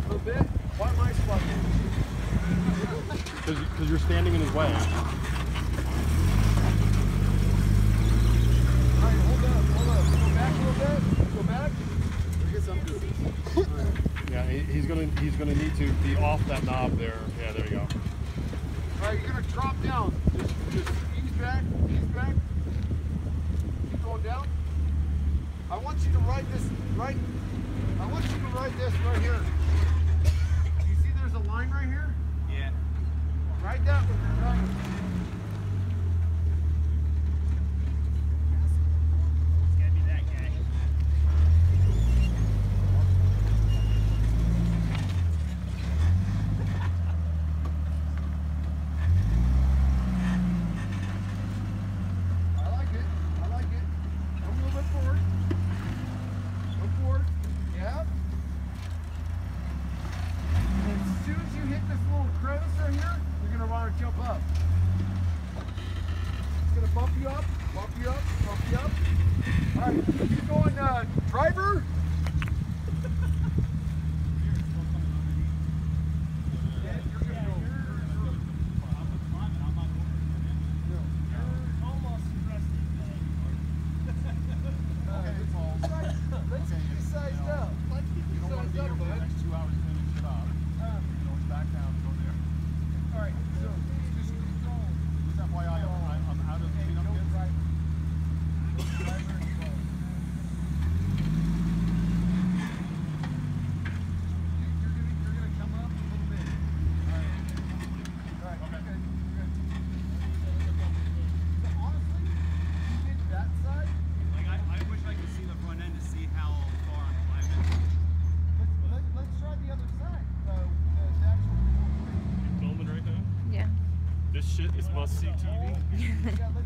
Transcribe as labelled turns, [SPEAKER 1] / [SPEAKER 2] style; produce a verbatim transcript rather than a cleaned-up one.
[SPEAKER 1] little bit. Why am I squatting?
[SPEAKER 2] Because you're standing in his way.
[SPEAKER 1] Alright, hold up, hold up. Go back a little bit. Go back. Get some goodies.
[SPEAKER 2] Yeah, he, he's gonna he's gonna need to be off that knob there. Yeah, there you go.
[SPEAKER 1] Alright, you're gonna drop down. Just, just ease back, ease back. Keep going down. I want you to ride this right. I want you to ride this right here. You see there's a line right here?
[SPEAKER 3] Yeah.
[SPEAKER 1] Ride that with your right.
[SPEAKER 3] It's gotta be that guy.
[SPEAKER 1] I like it. I like it. Come a little bit forward. Go forward. Yeah. And as soon as you hit this little crevice right here, you're gonna want to jump up. It's gonna bump you up, bump you up, bump you up. All right, keep going, uh, driver. Yeah, you're gonna go. Okay, it's all. Let's get you sized up. Let's get you sized up, bud.
[SPEAKER 2] two hours to finish it up.
[SPEAKER 1] Uh,
[SPEAKER 2] You can always back down and go there.
[SPEAKER 1] all right, so just keep going.
[SPEAKER 2] Just F Y I, I'm, I'm out of
[SPEAKER 1] Okay,
[SPEAKER 2] cleanup
[SPEAKER 1] no
[SPEAKER 2] kits.
[SPEAKER 1] driver. No driver involved. You- You're gonna, you're gonna come up a little bit. All right. All right, you're good. You're good. So honestly, if you did that side,
[SPEAKER 3] Like I, I wish I could see the front end to see how far I'm climbing.
[SPEAKER 1] let's, let, let's try the other side. Uh, the, the actual.
[SPEAKER 2] Filming right now?
[SPEAKER 4] Yeah.
[SPEAKER 2] This shit is must see T V.
[SPEAKER 1] Yeah, let's